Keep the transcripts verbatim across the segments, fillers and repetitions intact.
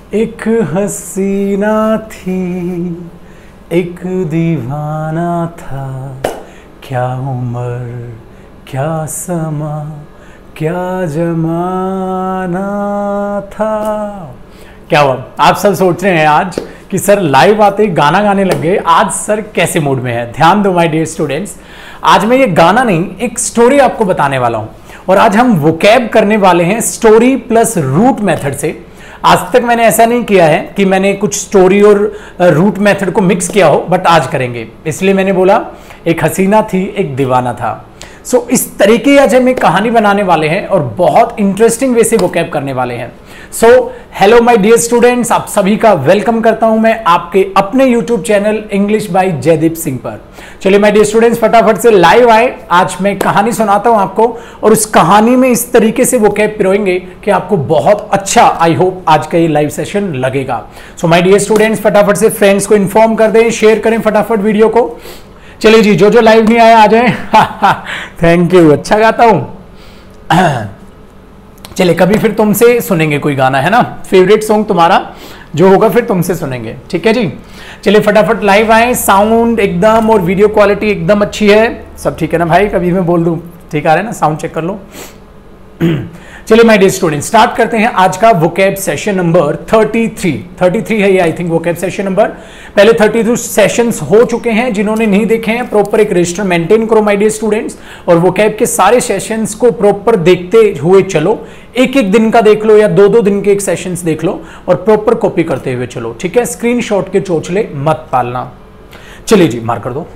एक हसीना थी, एक दीवाना था, क्या उम्र क्या समा क्या जमाना था। क्या हुआ, आप सब सोच रहे हैं आज कि सर लाइव आते ही गाना गाने लग गए, आज सर कैसे मूड में है। ध्यान दो माय डियर स्टूडेंट्स, आज मैं ये गाना नहीं एक स्टोरी आपको बताने वाला हूं और आज हम वोकैब करने वाले हैं स्टोरी प्लस रूट मेथड से। आज तक मैंने ऐसा नहीं किया है कि मैंने कुछ स्टोरी और रूट मेथड को मिक्स किया हो, बट आज करेंगे। इसलिए मैंने बोला एक हसीना थी एक दीवाना था। सो so, इस तरीके आज हम एक कहानी बनाने वाले हैं और बहुत इंटरेस्टिंग वे से वोकैब करने वाले हैं। So hello my dear students, आप सभी का वेलकम करता हूं मैं आपके अपने YouTube channel English by Jaideep Singh पर। चलिए माय डियर स्टूडेंट्स, फटाफट से लाइव आए। आज मैं कहानी सुनाता हूं आपको और उस कहानी में इस तरीके से वोकैब पिरोएंगे कि आपको बहुत अच्छा, आई होप आज का ये लाइव सेशन लगेगा। सो माय डियर स्टूडेंट्स, फटाफट से फ्रेंड्स को इन्फॉर्म कर दें, शेयर करें फटाफट वीडियो को। चलिए जी, जो जो लाइव नहीं आया आ जाए। थैंक यू, अच्छा गाता हूं। चलिए कभी फिर तुमसे सुनेंगे कोई गाना, है ना, फेवरेट सॉन्ग तुम्हारा जो होगा फिर तुमसे सुनेंगे, ठीक है जी। चलिए फटाफट लाइव आए, साउंड एकदम और वीडियो क्वालिटी एकदम अच्छी है, सब ठीक है ना भाई। कभी मैं बोल दूं ठीक आ रहा है ना, साउंड चेक कर लो। चलिए माय डियर स्टूडेंट, स्टार्ट करते हैं आज का वोकैब सेशन नंबर तैंतीस। तैंतीस है ये, I think vocab session number. पहले बत्तीस सेशंस हो चुके हैं, जिन्होंने नहीं देखे हैं प्रॉपर एक रजिस्टर मेंटेन करो माय डियर स्टूडेंट्स, और वोकैब के सारे सेशंस को प्रॉपर देखते हुए चलो। एक एक दिन का देख लो या दो दो दिन के एक सेशंस देख लो और प्रॉपर कॉपी करते हुए चलो, ठीक है। स्क्रीनशॉट के चोचले मत पालना। चलिए जी, मार कर दो,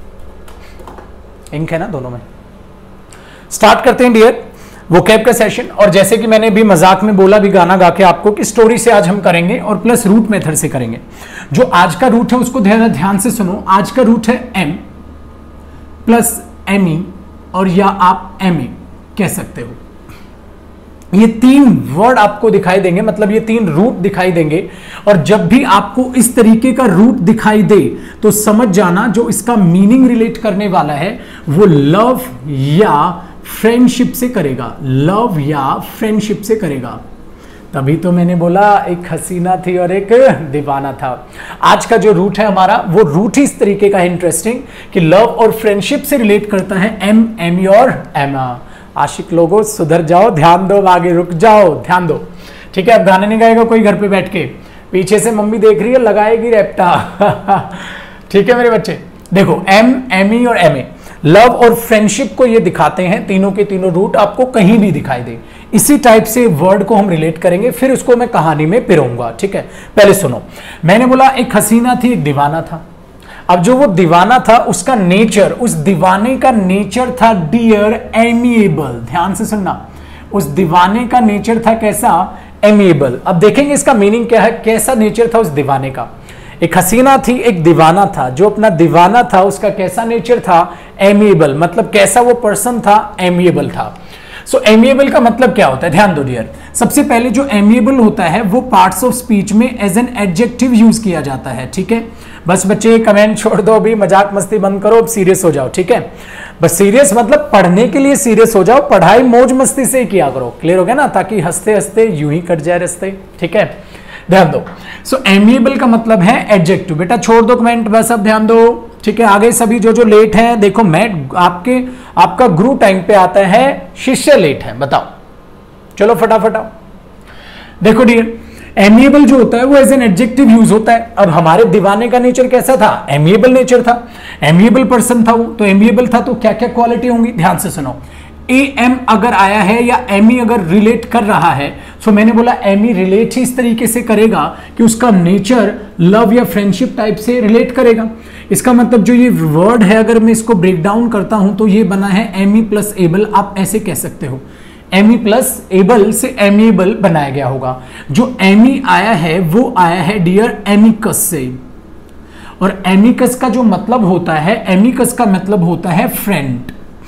इंक है ना दोनों में। स्टार्ट करते हैं डियर वोकैब का सेशन। और जैसे कि मैंने भी मजाक में बोला भी गाना गा के आपको कि स्टोरी से आज हम करेंगे और प्लस रूट मेथड से करेंगे। जो आज का रूट है उसको ध्यान ध्यान से सुनो। आज का रूट है एम प्लस एम ई, और या आप एम ए कह सकते हो। ये तीन वर्ड आपको दिखाई देंगे, मतलब ये तीन रूट दिखाई देंगे। और जब भी आपको इस तरीके का रूट दिखाई दे तो समझ जाना जो इसका मीनिंग रिलेट करने वाला है वो लव या फ्रेंडशिप से करेगा, लव या फ्रेंडशिप से करेगा। तभी तो मैंने बोला एक हसीना थी और एक दीवाना था। आज का जो रूट है हमारा वो रूट ही इस तरीके का है इंटरेस्टिंग कि लव और फ्रेंडशिप से रिलेट करता है। एम एमी और एमा। आशिक लोगों सुधर जाओ, ध्यान दो, आगे रुक जाओ, ध्यान दो, ठीक है। अब गाने नहीं गाएगा कोई घर पे बैठ के, पीछे से मम्मी देख रही है लगाएगी रैप्टा। ठीक है मेरे बच्चे, देखो एम एमी और एम ए लव और फ्रेंडशिप को ये दिखाते हैं। तीनों के तीनों रूट आपको कहीं भी दिखाई दे, इसी टाइप से वर्ड को हम रिलेट करेंगे, फिर उसको मैं कहानी में पिरोऊंगा, ठीक है। पहले सुनो, मैंने बोला एक हसीना थी एक दीवाना था। अब जो वो दीवाना था उसका नेचर, उस दीवाने का नेचर था डियर एमिएबल। ध्यान से सुनना, उस दीवाने का नेचर था कैसा, एमिएबल। अब देखेंगे इसका मीनिंग क्या है, कैसा नेचर था उस दीवाने का। एक हसीना थी एक दीवाना था, जो अपना दीवाना था उसका कैसा नेचर था, एमिएबल, मतलब कैसा वो पर्सन था, एमिएबल था। सो so, एमिएबल का मतलब क्या होता है, ध्यान दो डियर। सबसे पहले जो एमिएबल होता है वो पार्ट्स ऑफ स्पीच में एज एन एडजेक्टिव यूज किया जाता है, ठीक है। बस बच्चे कमेंट छोड़ दो, अभी मजाक मस्ती बंद करो, अब सीरियस हो जाओ, ठीक है। बस सीरियस मतलब पढ़ने के लिए सीरियस हो जाओ, पढ़ाई मौज मस्ती से ही किया करो, क्लियर हो गया ना, ताकि हंसते हंसते यूं ही कट जाए रास्ते, ठीक है। ध्यान दो, सो एमिएबल का मतलब है एडजेक्टिव। बेटा छोड़ दो कमेंट, बस अब ध्यान दो, ठीक है। आगे सभी जो जो लेट हैं, देखो मैं आपके आपका गुरु टाइम पे आता है, शिष्य लेट है, बताओ, चलो फटाफट आओ। देखो डियर, एमिएबल जो होता है वो एज एन एडजेक्टिव यूज होता है। अब हमारे दीवाने का नेचर कैसा था, एमिएबल नेचर था, एमिएबल पर्सन था वो, तो एमिएबल था तो क्या क्या क्वालिटी होंगी, ध्यान से सुनो। ए एम अगर आया है या एमी अगर रिलेट कर रहा है, सो मैंने बोला एमी रिलेट ही इस तरीके से करेगा कि उसका नेचर लव या फ्रेंडशिप टाइप से रिलेट करेगा। इसका मतलब जो ये वर्ड है, अगर मैं इसको ब्रेक डाउन करता हूं तो ये बना है एमी प्लस एबल, आप ऐसे कह सकते हो। एमी प्लस एबल से एमिएबल बनाया गया होगा। जो एमी आया है वो आया है डियर एमिकस से, और एमिकस का जो मतलब होता है, एमिकस का मतलब होता है फ्रेंड।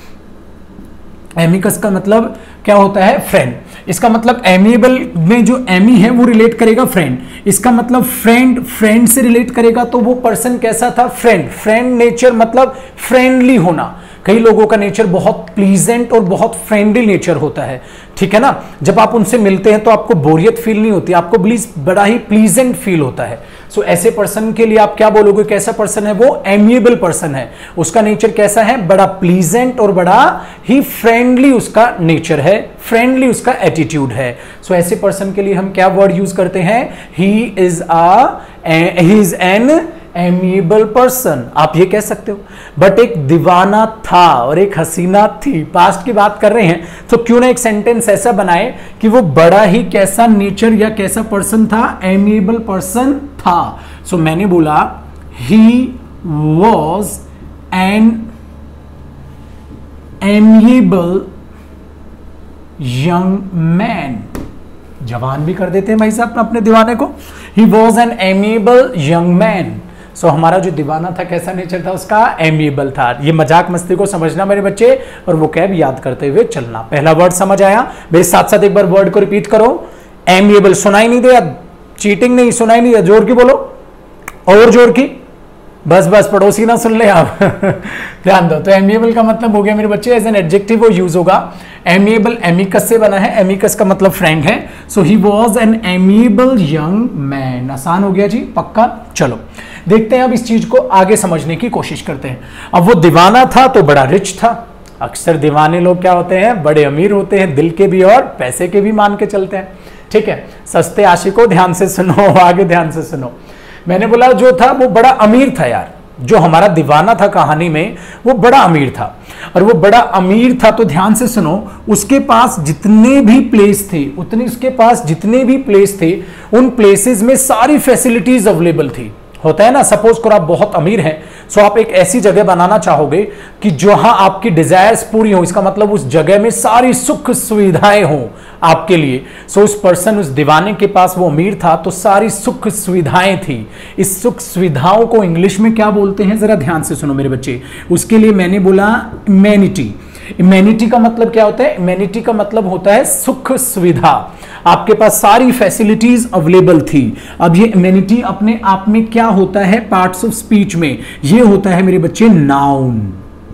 एमिकस का मतलब क्या होता है, फ्रेंड। इसका मतलब एमिएबल में जो एमी है वो रिलेट करेगा फ्रेंड। इसका मतलब फ्रेंड फ्रेंड से रिलेट करेगा, तो वो पर्सन कैसा था, फ्रेंड। फ्रेंड नेचर मतलब फ्रेंडली होना, कई लोगों का नेचर बहुत प्लीजेंट और बहुत फ्रेंडली नेचर होता है, ठीक है ना। जब आप उनसे मिलते हैं तो आपको बोरियत फील नहीं होती, आपको बड़ा ही प्लीजेंट फील होता है। सो so, ऐसे पर्सन के लिए आप क्या बोलोगे, कैसा पर्सन है वो, एमिएबल पर्सन है, उसका नेचर कैसा है, बड़ा प्लीजेंट और बड़ा ही फ्रेंडली उसका नेचर है, फ्रेंडली उसका एटीट्यूड है। सो so, ऐसे पर्सन के लिए हम क्या वर्ड यूज करते हैं, he is a he is an amiable person, आप ये कह सकते हो। बट एक दीवाना था और एक हसीना थी, पास्ट की बात कर रहे हैं, तो क्यों ना एक सेंटेंस ऐसा बनाए कि वो बड़ा ही कैसा नेचर या कैसा पर्सन था, एमिएबल पर्सन था। सो so, मैंने बोला he was an amiable young man, जवान भी कर देते हैं भाई साहब अपने दीवाने को। He was an amiable young man. So हमारा जो दीवाना था कैसा नेचर था उसका, एमिएबल था। ये मजाक मस्ती को समझना मेरे बच्चे, और वो कैब याद करते हुए चलना। पहला वर्ड समझ आया, मेरे साथ साथ एक बार वर्ड को रिपीट करो, एमिएबल। सुनाई नहीं दिया, चीटिंग नहीं, सुनाई नहीं दिया, जोर की बोलो, और जोर की, बस बस पड़ोसी ना सुन ले आप ध्यान दो। तो एमिएबल का मतलब हो गया मेरे बच्चे, एज एन एडजेक्टिव वो यूज होगा। एमिएबल एमिकस से बना है, एमिकस का मतलब फ्रेंड है। So he was an amiable young man. आसान हो गया जी, पक्का। चलो देखते हैं अब इस चीज को आगे समझने की कोशिश करते हैं। अब वो दीवाना था तो बड़ा रिच था। अक्सर दीवाने लोग क्या होते हैं, बड़े अमीर होते हैं, दिल के भी और पैसे के भी मान के चलते हैं, ठीक है। सस्ते आशिकों ध्यान से सुनो, आगे ध्यान से सुनो। मैंने बोला जो था वो बड़ा अमीर था यार, जो हमारा दीवाना था कहानी में वो बड़ा अमीर था। और वो बड़ा अमीर था तो ध्यान से सुनो, उसके पास जितने भी प्लेस थे, उतने उसके पास जितने भी प्लेस थे, उन प्लेसेस में सारी फैसिलिटीज अवेलेबल थी। होता है ना, सपोज करो आप बहुत अमीर हैं, सो आप एक ऐसी जगह बनाना चाहोगे कि जहां आपकी डिजायर्स पूरी हो, इसका मतलब उस जगह में सारी सुख सुविधाएं हों आपके लिए। सो उस पर्सन, उस दीवाने के पास, वो अमीर था तो सारी सुख सुविधाएं थी। इस सुख सुविधाओं को इंग्लिश में क्या बोलते हैं, जरा ध्यान से सुनो मेरे बच्चे। उसके लिए मैंने बोला इम्यूनिटी। इम्यूनिटी का मतलब क्या होता है, इम्यूनिटी का मतलब होता है सुख सुविधा। आपके पास सारी फैसिलिटीज अवेलेबल थी। अब ये इम्यूनिटी अपने आप में क्या होता है, पार्ट्स ऑफ स्पीच में ये होता है मेरे बच्चे नाउन।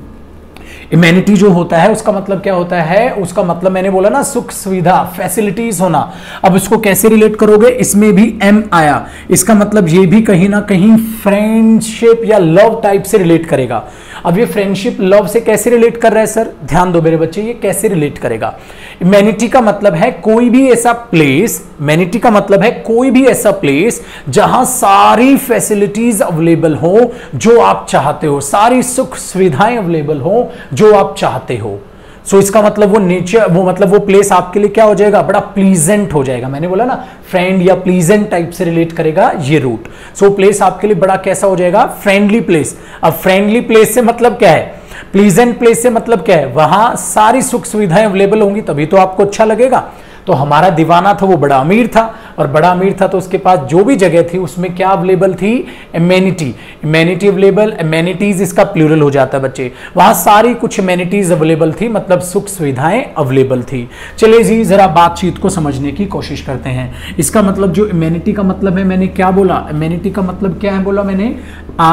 इम्यूनिटी जो होता है उसका मतलब क्या होता है, उसका मतलब मैंने बोला ना सुख सुविधा, फैसिलिटीज होना। अब इसको कैसे रिलेट करोगे, इसमें भी एम आया, इसका मतलब ये भी कहीं ना कहीं फ्रेंडशिप या लव टाइप से रिलेट करेगा। अब ये फ्रेंडशिप लव से कैसे रिलेट कर रहा है सर, ध्यान दो मेरे बच्चे, ये कैसे रिलेट करेगा। इम्यूनिटी का मतलब है कोई भी ऐसा प्लेस, इम्यूनिटी का मतलब है कोई भी ऐसा प्लेस जहां सारी फैसिलिटीज अवेलेबल हो जो आप चाहते हो, सारी सुख सुविधाएं अवेलेबल हो जो आप चाहते हो। सो so, इसका मतलब वो नेचर, वो मतलब वो प्लेस आपके लिए क्या हो जाएगा, बड़ा प्लीजेंट हो जाएगा। मैंने बोला ना फ्रेंड या प्लीजेंट टाइप से रिलेट करेगा ये रूट। सो so, प्लेस आपके लिए बड़ा कैसा हो जाएगा, फ्रेंडली प्लेस। अब फ्रेंडली प्लेस से मतलब क्या है, प्लीजेंट प्लेस से मतलब क्या है, वहां सारी सुख सुविधाएं अवेलेबल होंगी तभी तो आपको अच्छा लगेगा। तो हमारा दीवाना था वो बड़ा अमीर था, और बड़ा अमीर था तो उसके पास जो भी जगह थी उसमें क्या अवेलेबल थी, इम्यूनिटी। इम्यूनिटी अवेलेबल, इम्यूनिटीज इसका प्लूरल हो जाता है बच्चे, वहां सारी कुछ इम्यूनिटीज अवेलेबल थी, मतलब सुख सुविधाएं अवेलेबल थी। चलिए जी जरा बातचीत को समझने की कोशिश करते हैं। इसका मतलब जो इम्यूनिटी का मतलब है, मैंने क्या बोला, इम्यूनिटी का मतलब क्या है बोला मैंने, आ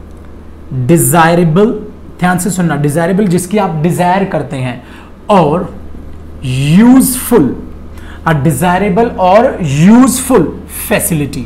डिजायरेबल, ध्यान से सुनना, डिजायरेबल जिसकी आप डिजायर करते हैं, और यूजफुल, अ डिजायरेबल और यूजफुल फैसिलिटी।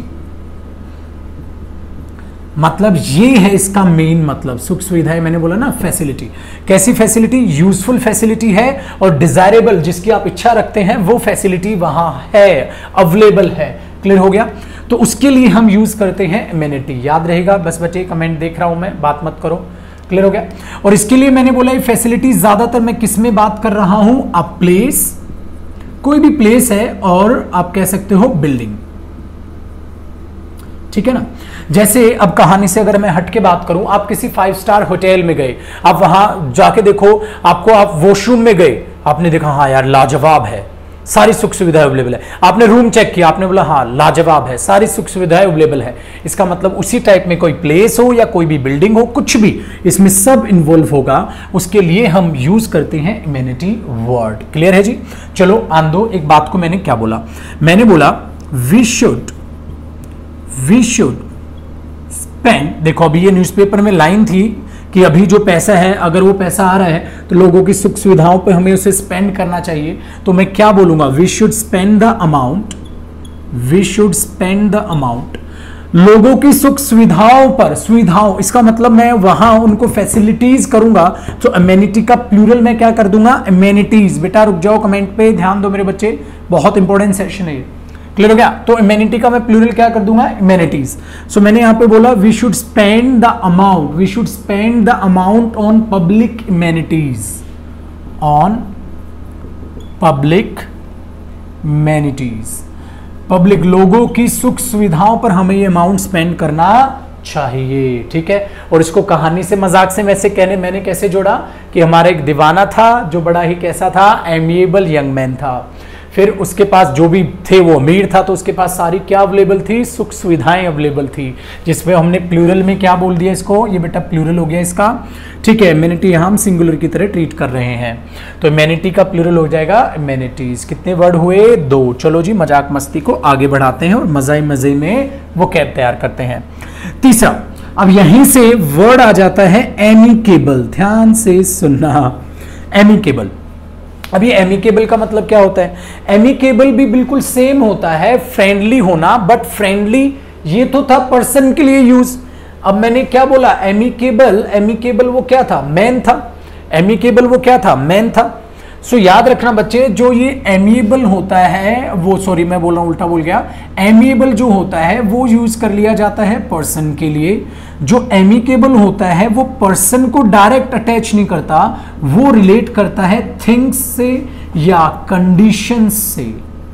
मतलब ये है इसका मेन मतलब, सुख सुविधाएं मैंने बोला ना फैसिलिटी। कैसी फैसिलिटी, यूजफुल फैसिलिटी है, और डिजायरेबल जिसकी आप इच्छा रखते हैं वो फैसिलिटी वहां है, अवेलेबल है। क्लियर हो गया। तो उसके लिए हम यूज करते हैं इम्यूनिटी। याद रहेगा बस बच्चे, कमेंट देख रहा हूं मैं, बात मत करो। क्लियर हो गया। और इसके लिए मैंने बोला ये फैसिलिटी ज्यादातर मैं किस में बात कर रहा हूं, अ प्लेस, कोई भी प्लेस है, और आप कह सकते हो बिल्डिंग, ठीक है ना। जैसे अब कहानी से अगर मैं हट के बात करूं, आप किसी फाइव स्टार होटल में गए, आप वहां जाके देखो, आपको आप वॉशरूम में गए, आपने देखा हाँ यार लाजवाब है, सारी सुख सुविधाएं अवेलेबल है। आपने रूम चेक किया, आपने बोला हाँ लाजवाब है, सारी सुख सुविधाएं अवेलेबल है। इसका मतलब उसी टाइप में कोई प्लेस हो या कोई भी बिल्डिंग हो, कुछ भी इसमें सब इन्वॉल्व होगा, उसके लिए हम यूज करते हैं इम्यूनिटी वर्ड। क्लियर है जी। चलो आन दो, एक बात को मैंने क्या बोला, मैंने बोला we should we should spend, देखो अभी ये न्यूज़पेपर में लाइन थी कि अभी जो पैसा है, अगर वो पैसा आ रहा है तो लोगों की सुख सुविधाओं पे हमें उसे स्पेंड करना चाहिए, तो मैं क्या बोलूंगा, we should spend the amount, we should spend the amount लोगों की सुख सुविधाओं पर, सुविधाओं इसका मतलब मैं वहां उनको फैसिलिटीज करूंगा, तो अमेनिटी का प्लूरल मैं क्या कर दूंगा, अमेनिटीज। बेटा रुक जाओ, कमेंट पे ध्यान दो मेरे बच्चे, बहुत इंपॉर्टेंट सेशन है ये, क्लियर हो गया। तो अमेनिटी का मैं प्लूरल क्या कर दूंगा, अमेनिटीज। सो मैंने यहां पे बोला we should spend the amount, we should spend the amount on public amenities, on public amenities, public लोगों की सुख सुविधाओं पर हमें ये अमाउंट स्पेंड करना चाहिए, ठीक है। और इसको कहानी से मजाक से वैसे कहने मैंने कैसे जोड़ा कि हमारा एक दीवाना था जो बड़ा ही कैसा था, एमिएबल यंग मैन था, फिर उसके पास जो भी थे वो अमीर था, तो उसके पास सारी क्या अवेलेबल थी, सुख सुविधाएं अवेलेबल थी, जिसमें हमने प्लूरल में क्या बोल दिया इसको, ये बेटा प्लूरल हो गया इसका, ठीक है। अमेनिटी यहां हम सिंगुलर की तरह ट्रीट कर रहे हैं, तो अमेनिटी का प्लूरल हो जाएगा अमेनिटीज। कितने वर्ड हुए, दो। चलो जी मजाक मस्ती को आगे बढ़ाते हैं और मजे मजे में वो कैब तैयार करते हैं। तीसरा, अब यहीं से वर्ड आ जाता है एमिकेबल, ध्यान से सुनना, एमिकेबल। अब ये एमिकेबल का मतलब क्या होता है, एमिकेबल भी बिल्कुल सेम होता है फ्रेंडली होना, बट फ्रेंडली ये तो था पर्सन के लिए यूज। अब मैंने क्या बोला, एमिकेबल, एमिकेबल वो क्या था, मैन था, एमिकेबल वो क्या था, मैन था। सो याद रखना बच्चे, जो ये एमिएबल होता है वो, सॉरी मैं बोल रहा हूं उल्टा बोल गया, एमिएबल जो होता है वो यूज कर लिया जाता है पर्सन के लिए, जो एमिकेबल होता है वो पर्सन को डायरेक्ट अटैच नहीं करता, वो रिलेट करता है थिंग्स से या कंडीशन से,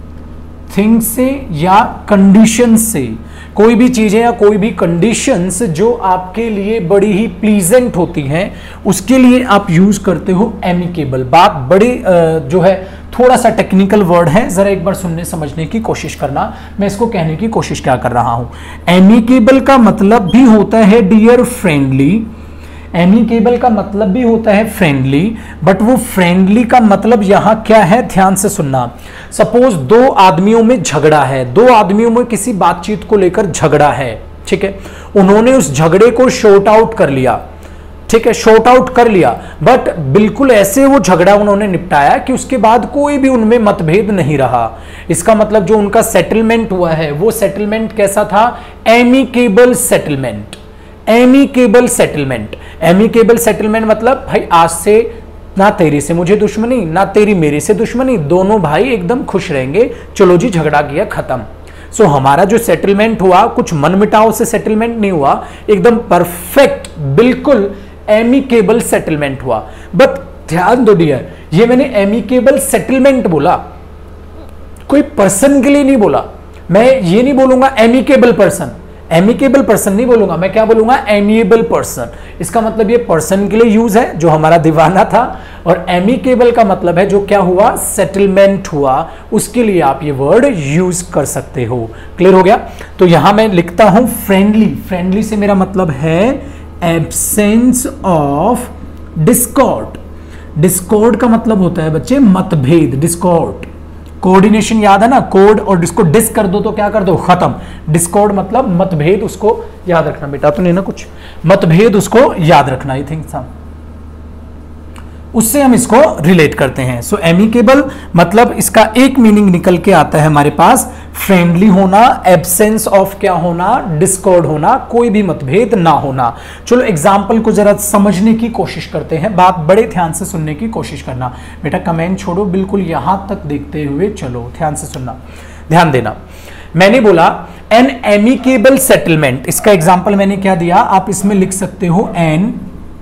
थिंग्स से या कंडीशन से, कोई भी चीजें या कोई भी कंडीशंस जो आपके लिए बड़ी ही प्लीजेंट होती हैं उसके लिए आप यूज करते हो एमिकेबल। बात बड़ी जो है थोड़ा सा टेक्निकल वर्ड है, जरा एक बार सुनने समझने की कोशिश करना, मैं इसको कहने की कोशिश क्या कर रहा हूं। एमिकेबल का मतलब भी होता है डियर फ्रेंडली, एमिकेबल का मतलब भी होता है फ्रेंडली, बट वो फ्रेंडली का मतलब यहां क्या है, ध्यान से सुनना। सपोज दो आदमियों में झगड़ा है, दो आदमियों में किसी बातचीत को लेकर झगड़ा है, ठीक है, उन्होंने उस झगड़े को शॉर्ट आउट कर लिया, ठीक है, शॉर्ट आउट कर लिया, बट बिल्कुल ऐसे वो झगड़ा उन्होंने निपटाया कि उसके बाद कोई भी उनमें मतभेद नहीं रहा। इसका मतलब जो उनका सेटलमेंट हुआ है वो सेटलमेंट कैसा था, amicable settlement, amicable settlement. Amicable settlement मतलब भाई आज से ना तेरे से मुझे दुश्मनी, ना तेरी मेरे से दुश्मनी, दोनों भाई एकदम खुश रहेंगे, चलो जी झगड़ा किया खत्म। सो so, हमारा जो सेटलमेंट हुआ कुछ मनमुटाव से सेटलमेंट नहीं हुआ, एकदम परफेक्ट बिल्कुल एमिकेबल सेटलमेंट हुआ। बट ध्यान दो डियर, ये मैंने एमिकेबल सेटलमेंट बोला, कोई पर्सन के लिए नहीं बोला। मैं ये नहीं बोलूंगा एमिकेबल पर्सन, एमिकेबल पर्सन नहीं बोलूंगा, मैं क्या बोलूंगा, एमिएबल पर्सन। इसका मतलब ये पर्सन के लिए यूज है जो हमारा दीवाना था, और एमिकेबल का मतलब है जो क्या हुआ, सेटलमेंट हुआ, उसके लिए आप ये वर्ड यूज कर सकते हो। क्लियर हो गया। तो यहां मैं लिखता हूं फ्रेंडली, फ्रेंडली से मेरा मतलब है एब्सेंस ऑफ डिस्कॉर्ड। डिस्कॉर्ड का मतलब होता है बच्चे मतभेद, डिस्कॉर्ड, कोऑर्डिनेशन याद है ना, कोड और डिस्को डिस कर दो तो क्या कर दो, खत्म। डिस्कॉर्ड मतलब मतभेद, उसको याद रखना बेटा, तो नहीं ना कुछ, मतभेद उसको याद रखना, आई थिंक सा, उससे हम इसको रिलेट करते हैं। सो एमिकेबल मतलब इसका एक मीनिंग निकल के आता है हमारे पास, फ्रेंडली होना, एब्सेंस ऑफ क्या होना, डिस्कॉर्ड होना, कोई भी मतभेद ना होना। चलो एग्जाम्पल को जरा समझने की कोशिश करते हैं, बात बड़े ध्यान से सुनने की कोशिश करना। बेटा कमेंट छोड़ो, बिल्कुल यहां तक देखते हुए चलो, ध्यान से सुनना, ध्यान देना। मैंने बोला एन एमिकेबल सेटलमेंट, इसका एग्जाम्पल मैंने क्या दिया, आप इसमें लिख सकते हो एन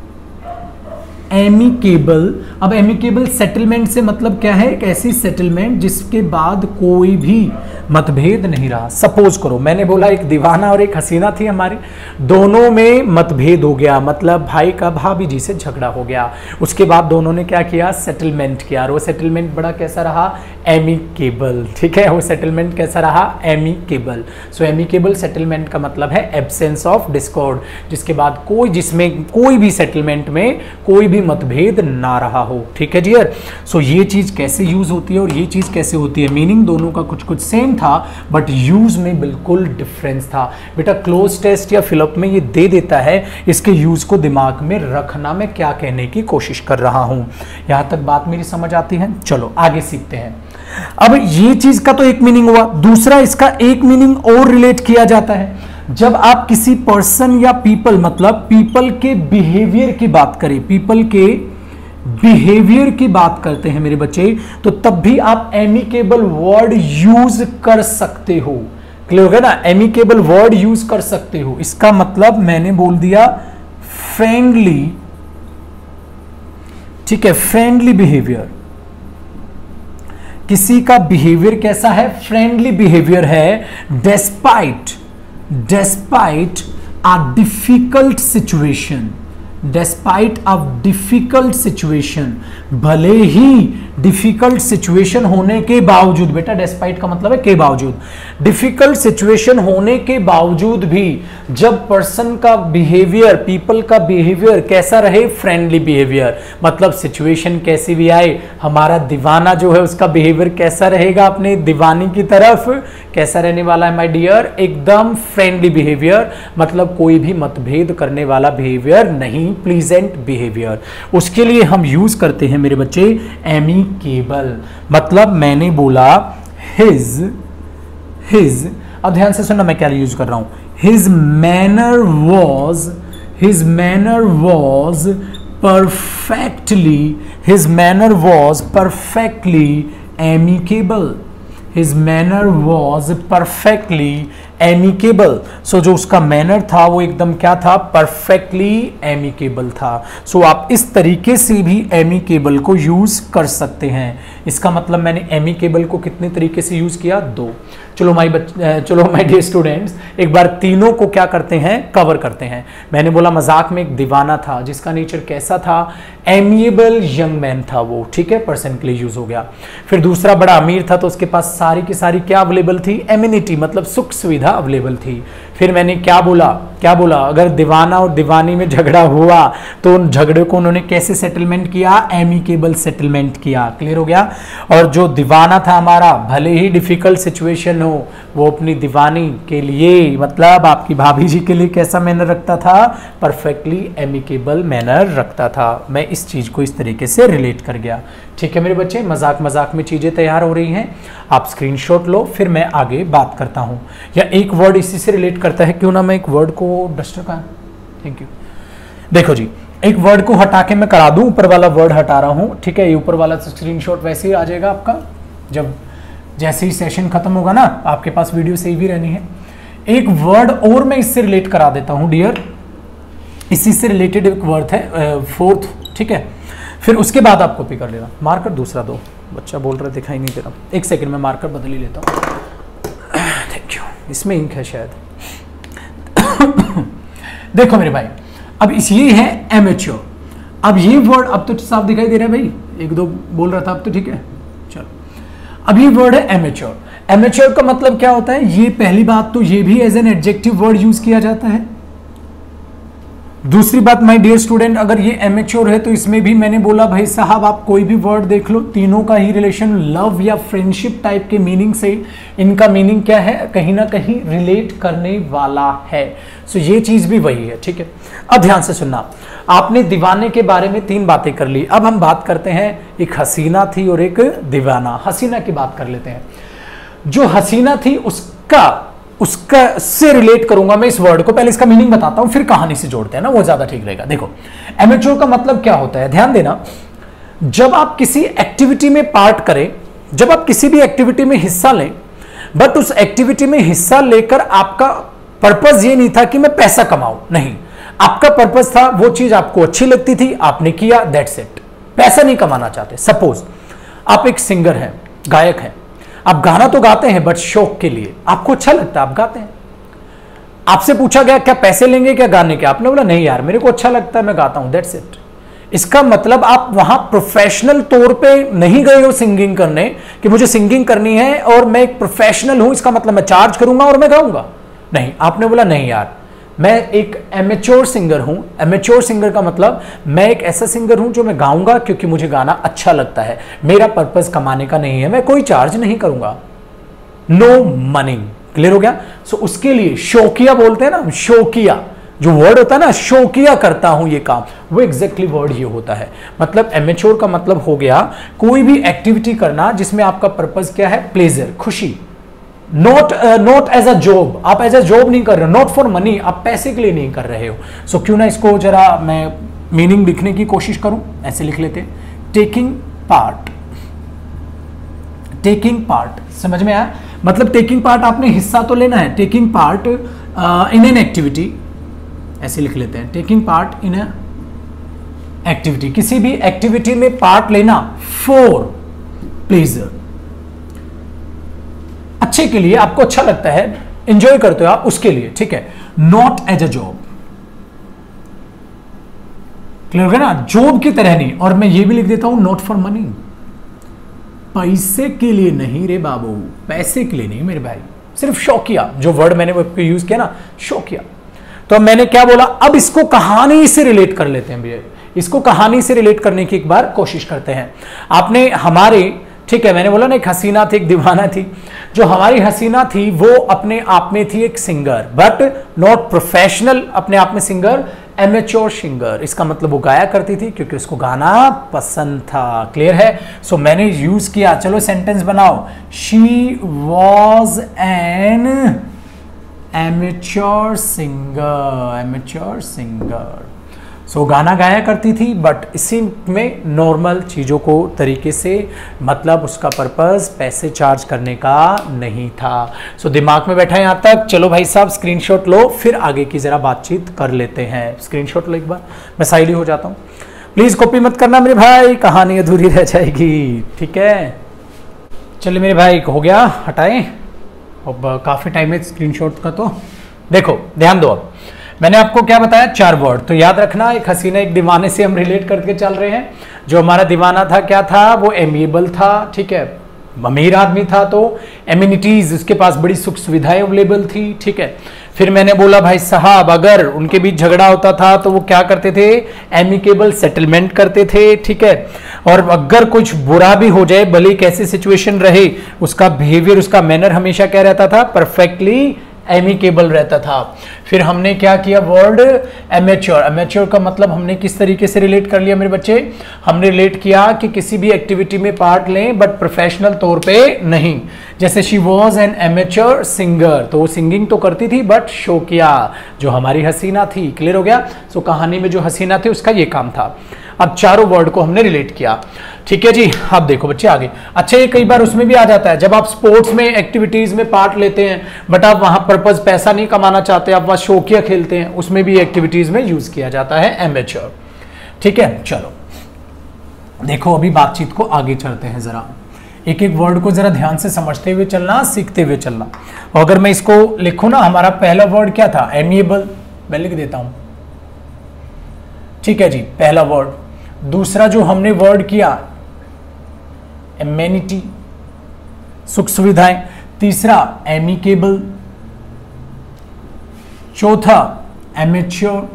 एमिकेबल। अब एमिकेबल सेटलमेंट से मतलब क्या है, एक ऐसी सेटलमेंट जिसके बाद कोई भी मतभेद नहीं रहा। सपोज करो मैंने बोला एक दीवाना और एक हसीना थी हमारी, दोनों में मतभेद हो गया, मतलब भाई का भाभी जी से झगड़ा हो गया, उसके बाद दोनों ने क्या किया, सेटलमेंट किया, और वो सेटलमेंट बड़ा कैसा रहा, एमिकेबल, ठीक है, वो सेटलमेंट कैसा रहा, एमिकेबल। सो एमिकेबल सेटलमेंट का मतलब है एब्सेंस ऑफ डिस्कॉर्ड, जिसके बाद कोई जिसमें कोई भी सेटलमेंट में कोई भी मतभेद ना रहा हो, ठीक है डियर। सो ये चीज कैसे यूज होती है और ये चीज कैसे होती है, मीनिंग दोनों का कुछ कुछ सेम था बट यूज में बिल्कुल डिफरेंस था। बेटा क्लोज टेस्ट या फिलअप में ये दे देता है, इसके यूज को दिमाग में रखना मैं क्या कहने की कोशिश कर रहा हूं। यहां तक बात मेरी समझ आती है? चलो आगे सीखते हैं। अब ये चीज का तो एक मीनिंग हुआ, दूसरा इसका एक मीनिंग और रिलेट किया जाता है जब आप किसी पर्सन या पीपल, मतलब पीपल के बिहेवियर की बात करें, पीपल के बिहेवियर की बात करते हैं मेरे बच्चे, तो तब भी आप एमिकेबल वर्ड यूज कर सकते हो। क्लियर हो गया ना? एमिकेबल वर्ड यूज कर सकते हो, इसका मतलब मैंने बोल दिया फ्रेंडली, ठीक है, फ्रेंडली बिहेवियर। किसी का बिहेवियर कैसा है? फ्रेंडली बिहेवियर है, despite despite a difficult situation, despite a difficult situation, भले ही डिफिकल्ट सिचुएशन होने के बावजूद, बेटा डेस्पाइट का मतलब है के बावजूद, डिफिकल्ट सिचुएशन होने के बावजूद भी जब पर्सन का बिहेवियर, पीपल का बिहेवियर कैसा रहे? Friendly behaviour. मतलब सिचुएशन कैसी भी आए, हमारा दीवाना जो है उसका बिहेवियर कैसा रहेगा अपने दीवानी की तरफ? कैसा रहने वाला है माय डियर? एकदम फ्रेंडली बिहेवियर, मतलब कोई भी मतभेद करने वाला बिहेवियर नहीं, प्लीजेंट बिहेवियर। उसके लिए हम यूज करते हैं मेरे बच्चे एमिकेबल। मतलब मैंने बोला हिज हिज अब ध्यान से सुनना मैं क्या यूज कर रहा हूं। His manner was his manner was perfectly his manner was perfectly amicable His manner was perfectly amicable. So जो उसका मैनर था वो एकदम क्या था? परफेक्टली एमिकेबल था। सो so आप इस तरीके से भी एमिकेबल को यूज कर सकते हैं। इसका मतलब मैंने एमिकेबल को कितने तरीके से यूज किया? दो। चलो माई बच्चे चलो माय डियर स्टूडेंट्स, एक बार तीनों को क्या करते हैं? कवर करते हैं। मैंने बोला मजाक में एक दीवाना था जिसका नेचर कैसा था? एमिएबल यंग मैन था वो, ठीक है, पर्सन के लिए यूज हो गया। फिर दूसरा बड़ा अमीर था तो उसके पास सारी की सारी क्या अवेलेबल थी? एमिनिटी, मतलब सुख सुविधा अवेलेबल थी। फिर मैंने क्या बोला क्या बोला अगर दीवाना और दीवानी में झगड़ा हुआ तो उन झगड़े को उन्होंने कैसे सेटलमेंट किया? एमिकेबल सेटलमेंट किया। क्लियर हो गया? और जो दीवाना था हमारा, भले ही डिफिकल्ट सिचुएशन हो, वो अपनी दीवानी के लिए, मतलब आपकी भाभी जी के लिए कैसा मैनर रखता था? परफेक्टली एमिकेबल मैनर रखता था। मैं इस चीज को इस तरीके से रिलेट कर गया। ठीक है मेरे बच्चे, मजाक मजाक में चीजें तैयार हो रही हैं, आप स्क्रीनशॉट लो, फिर मैं आगे बात करता हूं। या एक वर्ड इसी से रिलेट करता है, क्यों ना मैं एक वर्ड को डस्टर का, थैंक यू। देखो जी, एक वर्ड को हटा के मैं करा दूं, ऊपर वाला वर्ड हटा रहा हूं, ठीक है। ये ऊपर वाला स्क्रीनशॉट वैसे ही आ जाएगा आपका, जब जैसे ही सेशन खत्म होगा ना, आपके पास वीडियो सेव भी रहनी है। एक वर्ड और मैं इससे रिलेट करा देता हूं डियर, इसी से रिलेटेड एक वर्ड है फोर्थ, ठीक है। फिर उसके बाद आप कॉपी कर लेना। मार्कर दूसरा दो, बच्चा बोल रहा दिखाई नहीं दे रहा, एक सेकंड में मार्कर बदल ही लेता हूँ। थैंक यू, इसमें इंक है शायद। देखो मेरे भाई, अब इस ये है एमेच्योर। अब ये वर्ड अब तो साफ दिखाई दे रहा है भाई, एक दो बोल रहा था, अब तो ठीक है। चलो, अब ये वर्ड है एमेच्योर। एमेच्योर का मतलब क्या होता है? ये पहली बात तो ये भी as an adjective word use किया जाता है। दूसरी बात माय डियर स्टूडेंट, अगर ये एमेच्योर है तो इसमें भी मैंने बोला भाई साहब आप कोई भी वर्ड देख लो, तीनों का ही रिलेशन लव या फ्रेंडशिप टाइप के मीनिंग से, इनका मीनिंग क्या है? कहीं ना कहीं रिलेट करने वाला है। सो ये चीज भी वही है, ठीक है। अब ध्यान से सुनना, आपने दीवाने के बारे में तीन बातें कर ली, अब हम बात करते हैं, एक हसीना थी और एक दीवाना। हसीना की बात कर लेते हैं। जो हसीना थी उसका उसका से रिलेट करूंगा मैं इस वर्ड को, पहले इसका मीनिंग बताता हूं, फिर कहानी से जोड़ते हैं ना, वो ज्यादा ठीक रहेगा। देखो, एमेच्योर का मतलब क्या होता है, ध्यान देना। जब आप किसी एक्टिविटी में पार्ट करें, जब आप किसी भी एक्टिविटी में हिस्सा लें, बट उस एक्टिविटी में हिस्सा लेकर आपका पर्पस ये नहीं था कि मैं पैसा कमाऊं, नहीं, आपका पर्पस था, वो चीज आपको अच्छी लगती थी, आपने किया, दैट्स इट। पैसा नहीं कमाना चाहते। सपोज आप एक सिंगर हैं, गायक हैं, आप गाना तो गाते हैं बट शौक के लिए, आपको अच्छा लगता है, आप गाते हैं। आपसे पूछा गया क्या पैसे लेंगे क्या गाने के? आपने बोला नहीं यार, मेरे को अच्छा लगता है, मैं गाता हूं, दैट्स इट। इसका मतलब आप वहां प्रोफेशनल तौर पे नहीं गए हो सिंगिंग करने, कि मुझे सिंगिंग करनी है और मैं एक प्रोफेशनल हूं, इसका मतलब मैं चार्ज करूंगा और मैं गाऊंगा। नहीं, आपने बोला नहीं यार, मैं एक एमेच्योर सिंगर हूं। एमेच्योर सिंगर का मतलब मैं एक ऐसा सिंगर हूं जो मैं गाऊंगा क्योंकि मुझे गाना अच्छा लगता है, मेरा पर्पस कमाने का नहीं है, मैं कोई चार्ज नहीं करूंगा, नो मनी। क्लियर हो गया? सो so, उसके लिए शौकिया बोलते हैं ना, शौकिया जो वर्ड होता है ना, शौकिया करता हूं ये काम, वो एग्जैक्टली वर्ड ये होता है। मतलब एमेच्योर का मतलब हो गया कोई भी एक्टिविटी करना जिसमें आपका पर्पस क्या है, प्लेजर, खुशी, not not as a job. आप एज अ जॉब नहीं कर रहे हो, नॉट फॉर मनी, आप पैसे के लिए नहीं कर रहे हो। सो so, क्यों ना इसको जरा मैं मीनिंग लिखने की कोशिश करूं, ऐसे लिख लेते हैं, टेकिंग पार्ट। टेकिंग पार्ट समझ में आया? मतलब टेकिंग पार्ट, आपने हिस्सा तो लेना है, taking part in an activity, ऐसे लिख लेते हैं, टेकिंग पार्ट इन एक्टिविटी, किसी भी एक्टिविटी में पार्ट लेना फॉर प्लेजर, अच्छे के लिए, आपको अच्छा लगता है, एंजॉय करते हो आप, उसके लिए, ठीक है, not as a job. Clear हो गया ना? जॉब की तरह नहीं। और मैं ये भी लिख देता हूं, नॉट फॉर मनी, पैसे के लिए नहीं रे बाबू, पैसे के लिए नहीं मेरे भाई, सिर्फ शौकिया, जो वर्ड मैंने यूज किया ना, शौकिया। तो मैंने क्या बोला, अब इसको कहानी से रिलेट कर लेते हैं भैया, इसको कहानी से रिलेट करने की एक बार कोशिश करते हैं। आपने हमारे, ठीक है, मैंने बोला ना एक हसीना थी, एक दीवाना थी, जो हमारी हसीना थी वो अपने आप में थी एक सिंगर, बट नॉट प्रोफेशनल अपने आप में सिंगर, एमेच्योर सिंगर। इसका मतलब वो गाया करती थी क्योंकि उसको गाना पसंद था। क्लियर है? सो so, मैंने यूज किया, चलो सेंटेंस बनाओ, she was an amateur singer, amateur singer. So गाना गाया करती थी, बट इसी में नॉर्मल चीज़ों को तरीके से, मतलब उसका पर्पस पैसे चार्ज करने का नहीं था। सो so, दिमाग में बैठा है यहाँ तक? चलो भाई साहब स्क्रीनशॉट लो, फिर आगे की ज़रा बातचीत कर लेते हैं। स्क्रीनशॉट लो एक बार, मैं साइड ही हो जाता हूँ, प्लीज़ कॉपी मत करना मेरे भाई, कहानी अधूरी रह जाएगी, ठीक है? चलिए मेरे भाई, हो गया, हटाएं, अब काफ़ी टाइम है स्क्रीनशॉट का, तो देखो ध्यान दो। अब मैंने आपको क्या बताया, चार वर्ड, तो याद रखना, एक हसीना एक दीवाने से हम रिलेट करके चल रहे हैं। जो हमारा दीवाना था क्या था, वो एमिएबल था, ठीक है, अमीर आदमी था, तो एमिनिटीज, उसके पास बड़ी सुख सुविधाएं अवेलेबल थी, ठीक है। फिर मैंने बोला भाई साहब, अगर उनके बीच झगड़ा होता था तो वो क्या करते थे, एमिकेबल सेटलमेंट करते थे, ठीक है। और अगर कुछ बुरा भी हो जाए, भले कैसी सिचुएशन रहे, उसका बिहेवियर, उसका मैनर हमेशा क्या रहता था, परफेक्टली एमिकेबल रहता था। फिर हमने क्या किया, वर्ड एमेच्योर। एमेच्योर का मतलब हमने किस तरीके से रिलेट कर लिया मेरे बच्चे, हमने रिलेट किया कि किसी भी एक्टिविटी में पार्ट लें बट प्रोफेशनल तौर पे नहीं। जैसे she was an amateur singer, तो वो सिंगिंग तो करती थी बट शौकिया, जो हमारी हसीना थी। क्लियर हो गया? सो कहानी में जो हसीना थी उसका ये काम था। अब चारों वर्ड को हमने रिलेट किया, ठीक है जी। अब देखो बच्चे आगे, अच्छा ये कई बार उसमें भी आ जाता है, जब आप स्पोर्ट्स में एक्टिविटीज में पार्ट लेते हैं बट आप वहां पर्पस पैसा नहीं कमाना चाहते, आप वहां शौकिया खेलते हैं, उसमें भी एक्टिविटीज में यूज किया जाता है एमेच्योर, ठीक है। चलो देखो अभी बातचीत को आगे चलते हैं, जरा एक एक वर्ड को जरा ध्यान से समझते हुए चलना, सीखते हुए चलना। और अगर मैं इसको लिखूं ना, हमारा पहला वर्ड क्या था, एमिएबल, मैं लिख देता हूं, ठीक है जी, पहला वर्ड। दूसरा जो हमने वर्ड किया, एमेनिटी, सुख सुविधाएं। तीसरा एमिकेबल। चौथा एमेच्योर।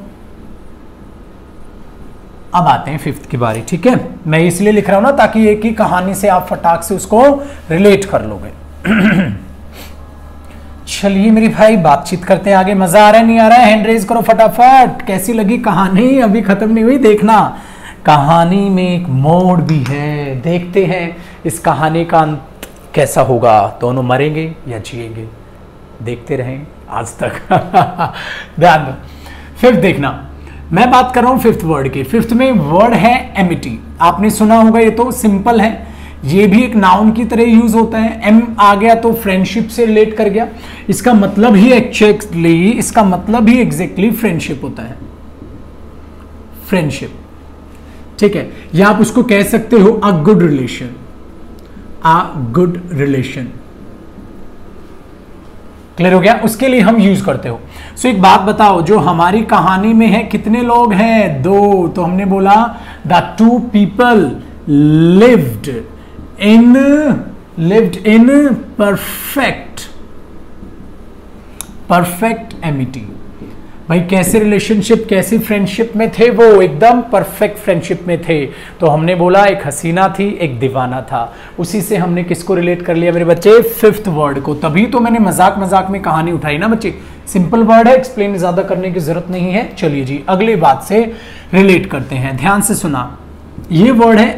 अब आते हैं फिफ्थ की बारी, ठीक है। मैं इसलिए लिख रहा हूं ना ताकि एक ही कहानी से आप फटाक से उसको रिलेट कर लोगे। चलिए मेरी भाई बातचीत करते हैं आगे। मजा आ रहा है नहीं आ रहा है, हैंड रेज करो फटाफट। कैसी लगी कहानी? अभी खत्म नहीं हुई, देखना कहानी में एक मोड़ भी है। देखते हैं इस कहानी का अंत कैसा होगा, दोनों मरेंगे या जिएंगे, देखते रहें आज तक। ध्यान दो, फिफ्थ देखना, मैं बात कर रहा हूं फिफ्थ वर्ड की। फिफ्थ में वर्ड है एमिटी, आपने सुना होगा, ये तो सिंपल है, ये भी एक नाउन की तरह यूज होता है। एम आ गया तो फ्रेंडशिप से रिलेट कर गया, इसका मतलब ही एक्चुअली इसका मतलब ही एग्जैक्टली फ्रेंडशिप होता है, फ्रेंडशिप, ठीक है। या आप उसको कह सकते हो a good relation, a good relation. Clear हो गया? उसके लिए हम यूज करते हो। सो so, एक बात बताओ, जो हमारी कहानी में है कितने लोग हैं? दो। तो हमने बोला the two people lived in lived in perfect perfect amity. भाई कैसे रिलेशनशिप, कैसी फ्रेंडशिप में थे वो, एकदम परफेक्ट फ्रेंडशिप में थे। तो हमने बोला एक हसीना थी, एक दीवाना था। उसी से हमने किसको रिलेट कर लिया मेरे बच्चे, फिफ्थ वर्ड को। तभी तो मैंने मजाक मजाक में कहानी उठाई ना बच्चे। सिंपल वर्ड है, एक्सप्लेन ज्यादा करने की जरूरत नहीं है। चलिए जी अगली बात से रिलेट करते हैं, ध्यान से सुना। ये वर्ड है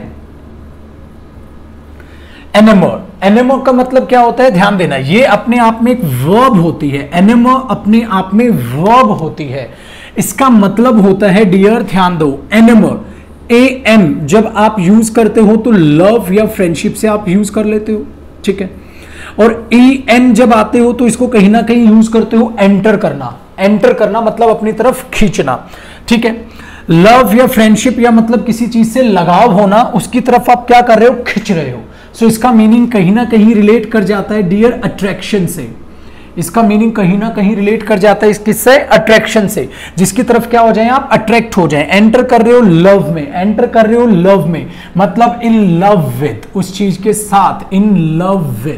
एनेमर। एनेमर का मतलब क्या होता है, ध्यान देना, ये अपने आप में एक वर्ब होती है। एनेमर अपने आप में वर्ब होती है। इसका मतलब होता है डियर, ध्यान दो, एनेमर ए एम जब आप यूज करते हो तो लव या फ्रेंडशिप से आप यूज कर लेते हो, ठीक है। और ई एन जब आते हो तो इसको कहीं ना कहीं यूज करते हो एंटर करना। एंटर करना मतलब अपनी तरफ खींचना, ठीक है। लव या फ्रेंडशिप या मतलब किसी चीज से लगाव होना, उसकी तरफ आप क्या कर रहे हो, खिंच रहे हो। सो so, इसका मीनिंग कहीं ना कहीं रिलेट कर जाता है डियर अट्रैक्शन से। इसका मीनिंग कहीं ना कहीं रिलेट कर जाता है इस किससे, अट्रैक्शन से, जिसकी तरफ क्या हो जाए आप, अट्रैक्ट हो जाए। एंटर कर रहे हो लव में, एंटर कर रहे हो लव में मतलब इन लव विद, उस चीज के साथ, इन लव विद।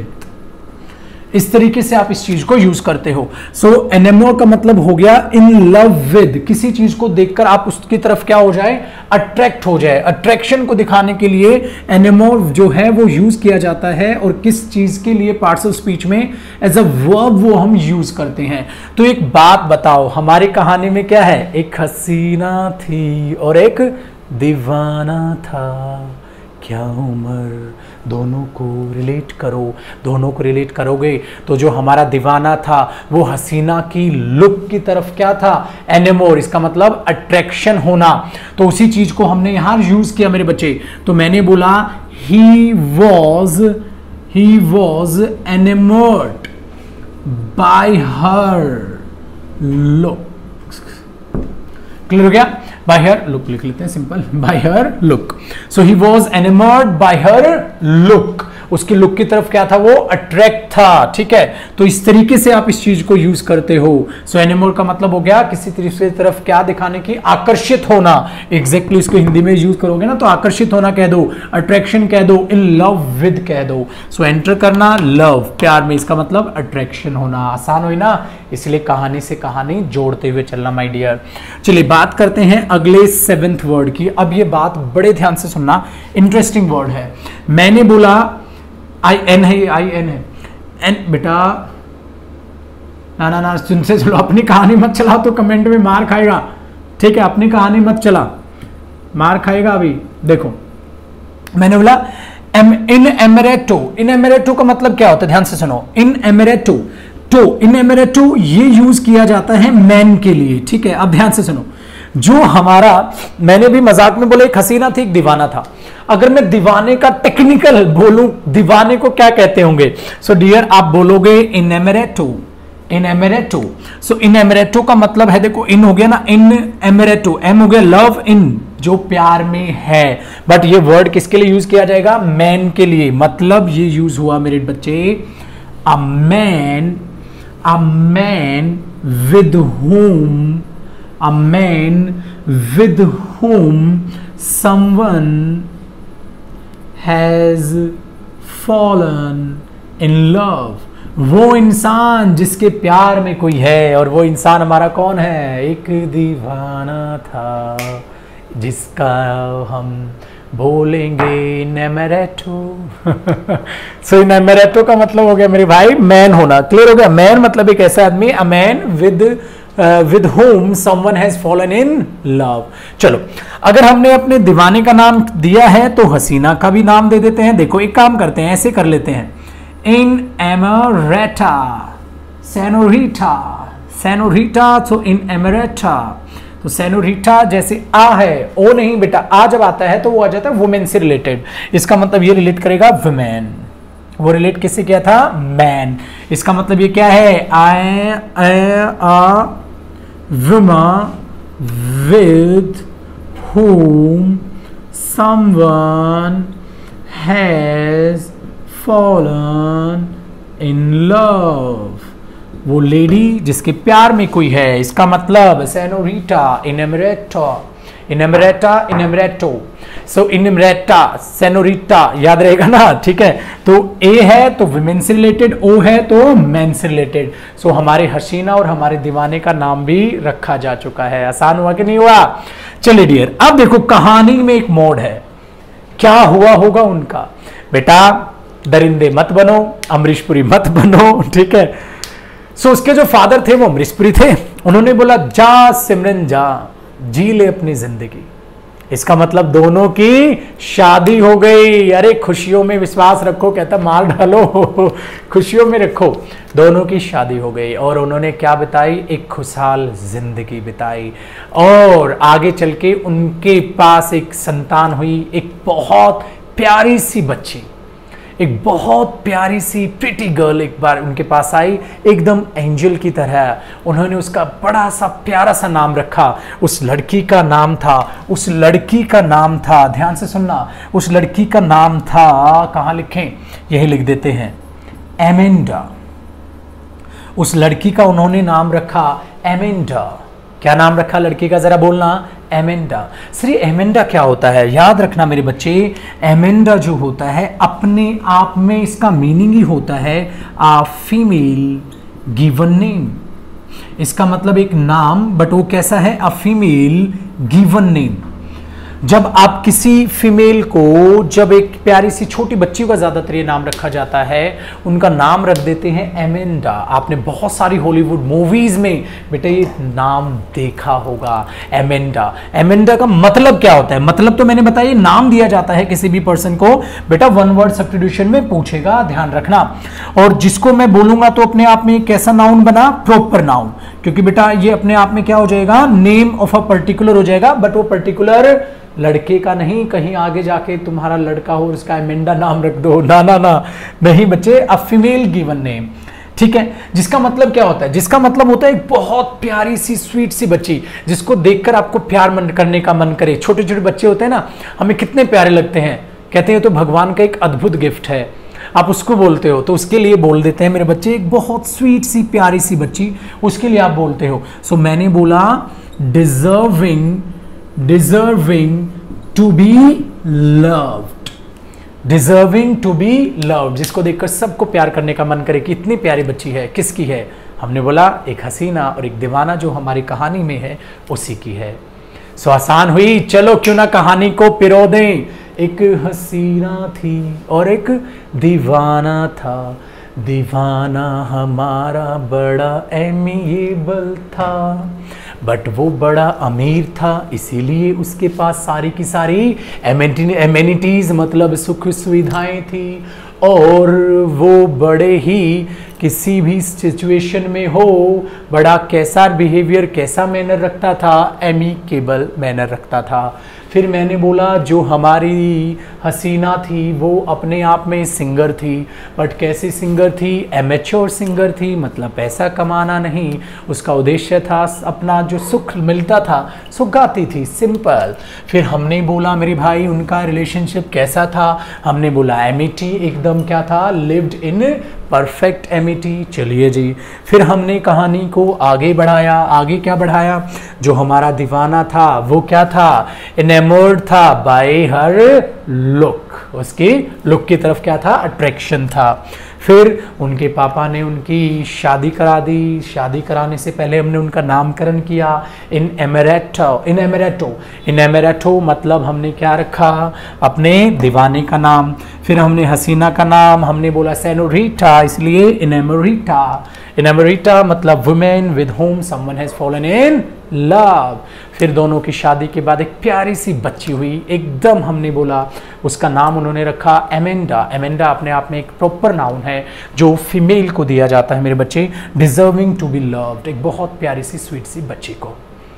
इस तरीके से आप इस चीज को यूज करते हो। सो so, एनेमोर का मतलब हो गया इन लव विद, किसी चीज को देखकर आप उसकी तरफ क्या हो जाए, अट्रैक्ट हो जाए। अट्रैक्शन को दिखाने के लिए एनेमोर जो है वो यूज किया जाता है। और किस चीज के लिए, पार्ट्स ऑफ स्पीच में एज अ वर्ब वो हम यूज करते हैं। तो एक बात बताओ, हमारी कहानी में क्या है, एक हसीना थी और एक दीवाना था, क्या उम्र, दोनों को रिलेट करो। दोनों को रिलेट करोगे तो जो हमारा दीवाना था वो हसीना की लुक की तरफ क्या था, एनेमोर। इसका मतलब अट्रैक्शन होना। तो उसी चीज को हमने यहां यूज किया मेरे बच्चे। तो मैंने बोला he was he was enamoured by her look. Clear हो गया, बाय हर लुक लिख लेते हैं, simple, by her look. So he was enamoured by her look, उसकी लुक की तरफ क्या था, वो अट्रैक्ट था, ठीक है। तो इस तरीके से आप इस चीज को यूज करते हो। सो एनिमोर का मतलब हो गया किसी तीसरी तरफ क्या दिखाने की, आकर्षित होना। एग्जैक्टली इसको हिंदी में यूज करोगे ना तो आकर्षित होना कह दो, अट्रैक्शन कह दो, इन लव विद कह दो। सो एंटर करना लव, प्यार में, इसका मतलब अट्रैक्शन होना। आसान हुई ना, इसलिए कहानी से कहानी जोड़ते हुए चलना माय डियर। चलिए बात करते हैं अगले सेवेंथ वर्ड की। अब ये बात बड़े ध्यान से सुनना, इंटरेस्टिंग वर्ड है। मैंने बोला आई एन है, आई एन है, एन बेटा ना ना ना सुनसे चलो, अपनी कहानी मत चला तो कमेंट में मार खाएगा, ठीक है। अपनी कहानी मत चला, मार खाएगा अभी। देखो मैंने बोला एम इन एमरेटो। इन एमरेटो का मतलब क्या होता है, ध्यान से सुनो। इन एमरेटो, तो इन एमरेटो ये यूज किया जाता है मैन के लिए, ठीक है। अब ध्यान से सुनो, जो हमारा, मैंने भी मजाक में बोला एक हसीना थी एक दीवाना था। अगर मैं दीवाने का टेक्निकल बोलूं, दीवाने को क्या कहते होंगे, सो so, डियर आप बोलोगे इन एमरेटो, इन एमरेटो। सो इन एमरेटो का मतलब है, देखो इन हो गया ना, इन एमरेटो, एम हो गया लव, इन जो प्यार में है। बट ये वर्ड किसके लिए यूज किया जाएगा, मैन के लिए। मतलब ये यूज हुआ मेरे बच्चे, a man, a man with whom, a man with whom someone has fallen in love। वो इंसान जिसके प्यार में कोई है, और वो इंसान हमारा कौन है, एक दीवाना था जिसका हम बोलेंगे नेमरेटो। सो नेमरेटो का मतलब हो गया मेरे भाई मैन होना। क्लियर हो गया, मैन मतलब एक ऐसा आदमी, a man with with whom someone has fallen in love. चलो अगर हमने अपने दीवाने का नाम दिया है तो हसीना का भी नाम दे देते हैं। देखो एक काम करते हैं, ऐसे कर लेते हैं, इन एमरेटा सेनोरिटा, सेनोरिटा, तो इन एमरेटा। तो सेनोरिटा जैसे आ है, ओ नहीं बेटा, आ जब आता है तो वो आ जाता है वुमेन से रिलेटेड। इसका मतलब ये रिलेट करेगा वुमेन। वो रिलेट किससे किया था, मैन। इसका मतलब ये क्या है, I a woman with whom someone has fallen in love। वो लेडी जिसके प्यार में कोई है। इसका मतलब सेनोरिटा इनेमरेटो, इनेमरेटा इनेमरेटो। सो इनमरेटा, सेनोरिटा, याद रहेगा ना, ठीक है। तो ए है तो विमेन से रिलेटेड, ओ है तो मैन से रिलेटेड। सो हमारे हसीना और हमारे दीवाने का नाम भी रखा जा चुका है। आसान हुआ कि नहीं हुआ? चलिए डियर, अब देखो कहानी में एक मोड़ है, क्या हुआ होगा उनका। बेटा दरिंदे मत बनो, अमरीशपुरी मत बनो, ठीक है। सो उसके जो फादर थे वो अमरीशपुरी थे। उन्होंने बोला जा सिमरन जा, जी ले अपनी जिंदगी। इसका मतलब दोनों की शादी हो गई। अरे खुशियों में विश्वास रखो, कहता मार डालो, खुशियों में रखो। दोनों की शादी हो गई और उन्होंने क्या बिताई, एक खुशहाल जिंदगी बिताई। और आगे चल के उनके पास एक संतान हुई, एक बहुत प्यारी सी बच्ची, एक बहुत प्यारी सी प्रिटी गर्ल एक बार उनके पास आई, एकदम एंजल की तरह। उन्होंने उसका बड़ा सा प्यारा सा नाम रखा। उस लड़की का नाम था उस लड़की का नाम था ध्यान से सुनना, उस लड़की का नाम था, कहाँ लिखें, यही लिख देते हैं, एमेंडा। उस लड़की का उन्होंने नाम रखा एमेंडा। क्या नाम रखा लड़की का, जरा बोलना, एमेंडा। श्री एमेंडा क्या होता है, याद रखना मेरे बच्चे, एमेंडा जो होता है अपने आप में इसका मीनिंग ही होता है आ फीमेल गिवन नेम। इसका मतलब एक नाम, बट वो कैसा है, अ फीमेल गिवन नेम। जब आप किसी फीमेल को, जब एक प्यारी सी छोटी बच्ची का ज्यादातर ये नाम रखा जाता है, उनका नाम रख देते हैं एमेंडा। आपने बहुत सारी हॉलीवुड मूवीज में बेटा ये नाम देखा होगा, एमेंडा। एमेंडा का मतलब क्या होता है, मतलब तो मैंने बताया, नाम दिया जाता है किसी भी पर्सन को, बेटा वन वर्ड सब्स्टिट्यूशन में पूछेगा, ध्यान रखना। और जिसको मैं बोलूंगा तो अपने आप में कैसा नाउन बना, प्रॉपर नाउन, क्योंकि बेटा ये अपने आप में क्या हो जाएगा, नेम ऑफ अ पर्टिकुलर हो जाएगा, बट वो पर्टिकुलर लड़के का नहीं। कहीं आगे जाके तुम्हारा लड़का हो उसका एमेंडा नाम रख दो, ना ना ना, नहीं बच्चे, अ फीमेल गिवन नेम, ठीक है। जिसका मतलब क्या होता है, जिसका मतलब होता है एक बहुत प्यारी सी स्वीट सी बच्ची, जिसको देखकर आपको प्यार मन करने का मन करे। छोटे छोटे बच्चे होते हैं ना, हमें कितने प्यारे लगते हैं, कहते हैं तो भगवान का एक अद्भुत गिफ्ट है, आप उसको बोलते हो, तो उसके लिए बोल देते हैं मेरे बच्चे, एक बहुत स्वीट सी प्यारी सी बच्ची, उसके लिए आप बोलते हो। सो so, मैंने बोला deserving deserving to be loved, deserving to be loved, जिसको देखकर सबको प्यार करने का मन करे कि इतनी प्यारी बच्ची है, किसकी है, हमने बोला एक हसीना और एक दीवाना जो हमारी कहानी में है उसी की है। सो आसान हुई, चलो क्यों ना कहानी को पिरो दें। एक हसीना थी और एक दीवाना था, दीवाना हमारा बड़ा एमिएबल था, बट वो बड़ा अमीर था, इसीलिए उसके पास सारी की सारी एमेनिटीज मतलब सुख सुविधाएं थी, और वो बड़े ही किसी भी सिचुएशन में हो बड़ा कैसा बिहेवियर, कैसा मैनर रखता था, एमिकेबल मैनर रखता था। फिर मैंने बोला जो हमारी हसीना थी वो अपने आप में सिंगर थी, बट कैसी सिंगर थी, एमेच्योर सिंगर थी, मतलब पैसा कमाना नहीं, उसका उद्देश्य था अपना जो सुख मिलता था सो गाती थी, सिंपल। फिर हमने बोला मेरे भाई उनका रिलेशनशिप कैसा था, हमने बोला एमिटी, एकदम क्या था, लिव्ड इन परफेक्ट एमिटी। चलिए जी, फिर हमने कहानी को आगे बढ़ाया। आगे क्या बढ़ाया, जो हमारा दीवाना था वो क्या था, एनेमर्ड था बाय हर लुक, उसकी लुक की तरफ क्या था, अट्रैक्शन था। फिर उनके पापा ने उनकी शादी करा दी। शादी कराने से पहले हमने उनका नामकरण किया इन एमेरेटो, इन एमेरेटो इन एमेरेटो मतलब हमने क्या रखा, अपने दीवाने का नाम। फिर हमने हसीना का नाम हमने बोला सेनोरिटा, इसलिए इनेमोरिटा। इनेमोरिटा मतलब women with whom someone has fallen in love. फिर दोनों की शादी के बाद एक प्यारी सी बच्ची हुई, एकदम हमने बोला उसका नाम उन्होंने रखा एमेंडा। एमेंडा अपने आप में एक प्रॉपर नाउन है जो फीमेल को दिया जाता है मेरे बच्चे, डिजर्विंग टू बी लव्ड, एक बहुत प्यारी सी स्वीट सी बच्ची को।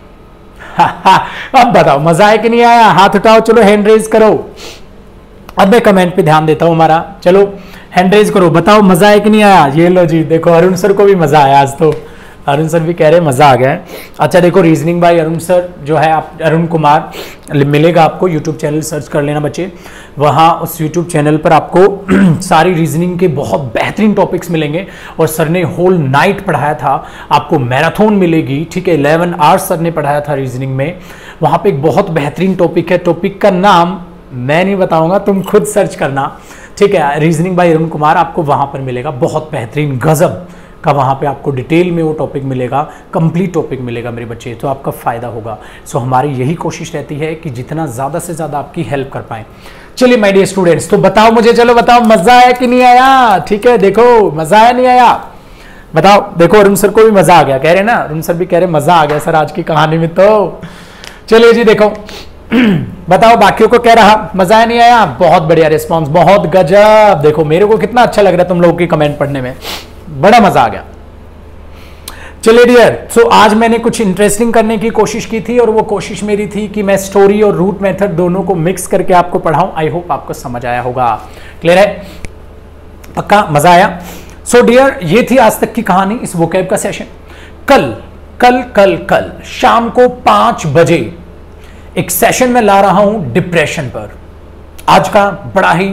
अब बताओ मजा आया कि नहीं आया, हाथ उठाओ, चलो हैंड रेज करो। अब मैं कमेंट पे ध्यान देता हूं हमारा, चलो हैंड रेज करो, बताओ मजा आया कि नहीं आया। ये लो जी, देखो अरुण सर को भी मजा आया आज तो, अरुण सर भी कह रहे हैं मजा आ गया है। अच्छा देखो रीजनिंग बाय अरुण सर जो है, आप अरुण कुमार मिलेगा आपको, यूट्यूब चैनल सर्च कर लेना बच्चे, वहाँ उस यूट्यूब चैनल पर आपको सारी रीजनिंग के बहुत बेहतरीन टॉपिक्स मिलेंगे। और सर ने होल नाइट पढ़ाया था, आपको मैराथन मिलेगी, ठीक है, इलेवन आवर्स सर ने पढ़ाया था रीजनिंग में। वहाँ पे एक बहुत बेहतरीन टॉपिक है, टॉपिक का नाम मैं नहीं बताऊंगा, तुम खुद सर्च करना, ठीक है। रीजनिंग बाय अरुण कुमार आपको वहां पर मिलेगा, बहुत बेहतरीन गजब का वहाँ पे आपको डिटेल में वो टॉपिक मिलेगा, कंप्लीट टॉपिक मिलेगा मेरे बच्चे, तो आपका फ़ायदा होगा। सो हमारी यही कोशिश रहती है कि जितना ज़्यादा से ज़्यादा आपकी हेल्प कर पाएँ। चलिए माय डियर स्टूडेंट्स, तो बताओ मुझे, चलो बताओ मज़ा आया कि नहीं आया? ठीक है, देखो मज़ा आया नहीं आया बताओ। देखो अरुण सर को भी मज़ा आ गया, कह रहे ना, अरुण सर भी कह रहे मज़ा आ गया सर आज की कहानी में। तो चलिए जी देखो बताओ बाकियों को कह रहा मज़ा आया नहीं आया? बहुत बढ़िया रिस्पॉन्स, बहुत गजब। देखो मेरे को कितना अच्छा लग रहा है तुम लोगों की कमेंट पढ़ने में, बड़ा मजा आ गया। चलिए डियर, सो आज मैंने कुछ इंटरेस्टिंग करने की कोशिश की थी और वो कोशिश मेरी थी कि मैं स्टोरी और रूट मेथड दोनों को मिक्स करके आपको पढ़ाऊं। आई होप आपको समझ आया होगा। क्लियर है? पक्का मजा आया? सो डियर, ये थी आज तक की कहानी, इस वोकैब का सेशन। कल कल कल कल शाम को पांच बजे एक सेशन में ला रहा हूं डिप्रेशन पर। आज का बड़ा ही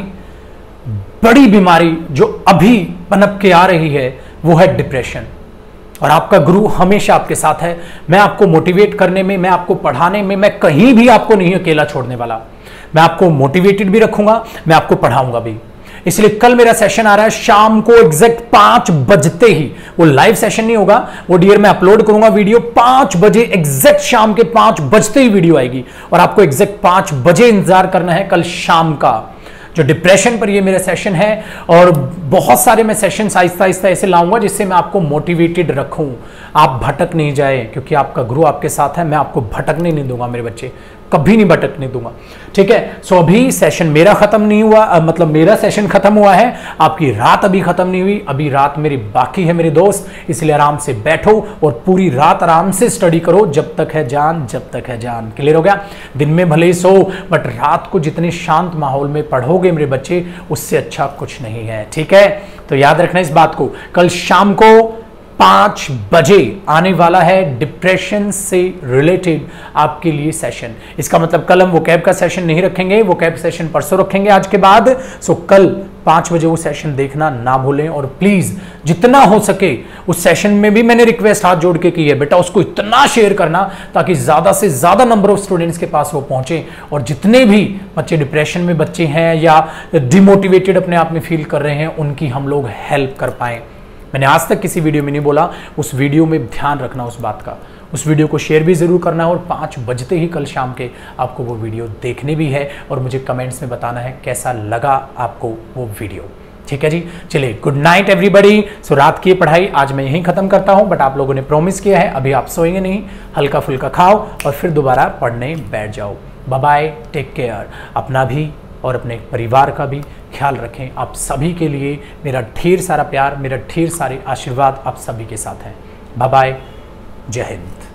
बड़ी बीमारी जो अभी पनप के आ रही है वो है डिप्रेशन, और आपका गुरु हमेशा आपके साथ है। मैं आपको मोटिवेट करने में, मैं आपको पढ़ाने में, मैं कहीं भी आपको नहीं अकेला छोड़ने वाला। मैं आपको मोटिवेटेड भी रखूंगा, मैं आपको पढ़ाऊंगा भी। इसलिए कल मेरा सेशन आ रहा है शाम को एग्जैक्ट पांच बजते ही। वो लाइव सेशन नहीं होगा, वो डियर मैं अपलोड करूंगा वीडियो पांच बजे एग्जैक्ट, शाम के पांच बजते ही वीडियो आएगी, और आपको एग्जैक्ट पांच बजे इंतजार करना है कल शाम का, जो डिप्रेशन पर ये मेरा सेशन है। और बहुत सारे मैं सेशन आहिस्ता आहिस्ता ऐसे लाऊंगा जिससे मैं आपको मोटिवेटेड रखूं, आप भटक नहीं जाए, क्योंकि आपका गुरु आपके साथ है। मैं आपको भटकने नहीं दूंगा मेरे बच्चे, कभी नहीं भटकने दूंगा। ठीक है? सो अभी सेशन मेरा खत्म नहीं हुआ, मतलब मेरा सेशन खत्म हुआ है, आपकी रात अभी खत्म नहीं हुई, अभी रात मेरी बाकी है मेरे दोस्त। इसलिए आराम से बैठो और पूरी रात आराम से स्टडी करो, जब तक है जान, जब तक है जान। क्लियर हो गया? दिन में भले ही सो, बट रात को जितने शांत माहौल में पढ़ोगे मेरे बच्चे, उससे अच्छा कुछ नहीं है। ठीक है? तो याद रखना इस बात को। कल शाम को पांच बजे आने वाला है डिप्रेशन से रिलेटेड आपके लिए सेशन। इसका मतलब कल हम वोकैब का सेशन नहीं रखेंगे, वोकैब सेशन परसों रखेंगे आज के बाद। सो कल पांच बजे वो सेशन देखना ना भूलें, और प्लीज जितना हो सके उस सेशन में भी मैंने रिक्वेस्ट हाथ जोड़ के की है, बेटा उसको इतना शेयर करना ताकि ज्यादा से ज्यादा नंबर ऑफ स्टूडेंट्स के पास वो पहुंचे, और जितने भी बच्चे डिप्रेशन में बच्चे हैं या डिमोटिवेटेड अपने आप में फील कर रहे हैं, उनकी हम लोग हेल्प कर पाएं। मैंने आज तक किसी वीडियो में नहीं बोला, उस वीडियो में ध्यान रखना उस बात का, उस वीडियो को शेयर भी जरूर करना है, और पाँच बजते ही कल शाम के आपको वो वीडियो देखने भी है, और मुझे कमेंट्स में बताना है कैसा लगा आपको वो वीडियो। ठीक है जी? चलिए, गुड नाइट एवरीबॉडी। सो रात की पढ़ाई आज मैं यहीं खत्म करता हूं, बट आप लोगों ने प्रॉमिस किया है अभी आप सोएंगे नहीं, हल्का फुल्का खाओ और फिर दोबारा पढ़ने बैठ जाओ। Bye bye, take care. अपना भी और अपने परिवार का भी ख्याल रखें। आप सभी के लिए मेरा ढेर सारा प्यार, मेरा ढेर सारे आशीर्वाद आप सभी के साथ हैं। बाय बाय, जय हिंद।